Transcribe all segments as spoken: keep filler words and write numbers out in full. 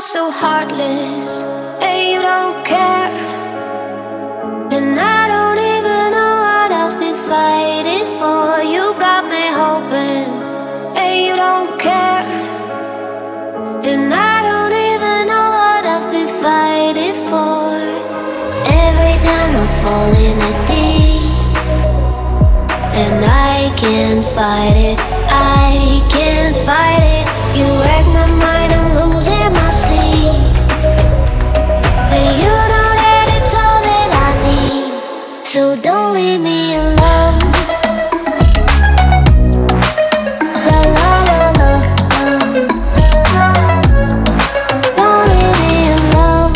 so heartless, and you don't care. And I don't even know what I've been fighting for. You got me hoping, and you don't care. And I don't even know what I've been fighting for. Every time I fall in the deep, and I can't fight it, I can't fight it. You wreck my mind, I'm losing my sleep. And you know that it's all that I need, so don't leave me alone. La la la la, um. Don't leave me alone.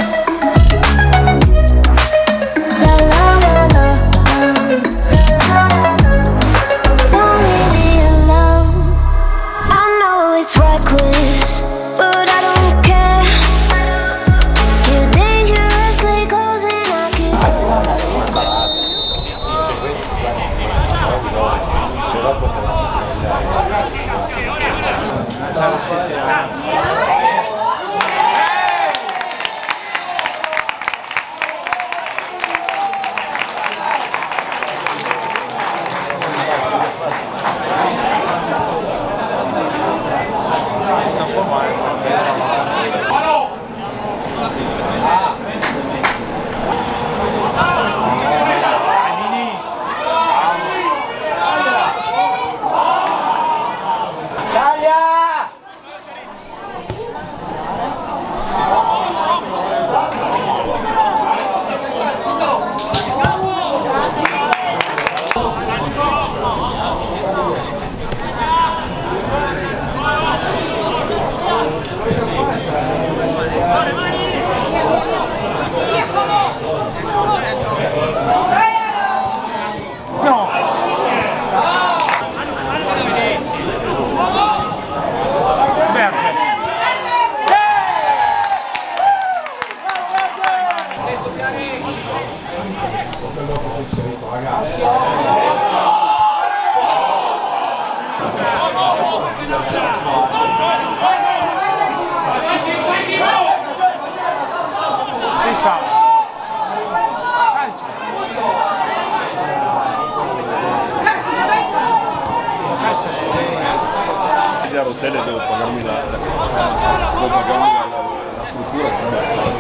La la la la, um. Don't leave me alone. I know it's reckless, but I don't care. You're dangerously close and I can a rotelle devo pagarmi la, devo pagarmi la, la, la struttura.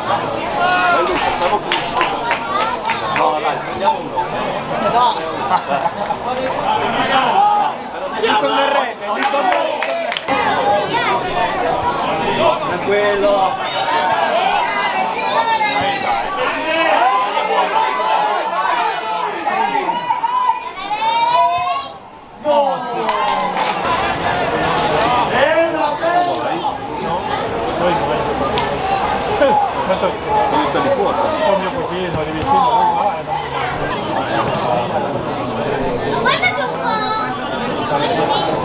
Dai Lu, facciamo più vicino. No, dai, prendiamo uno. No! Lì con le rete, lì con le rete. Tranquillo. Tanto Aiuta di fuoco. un po' mio cugino di vicino, lui no, Guarda che fa!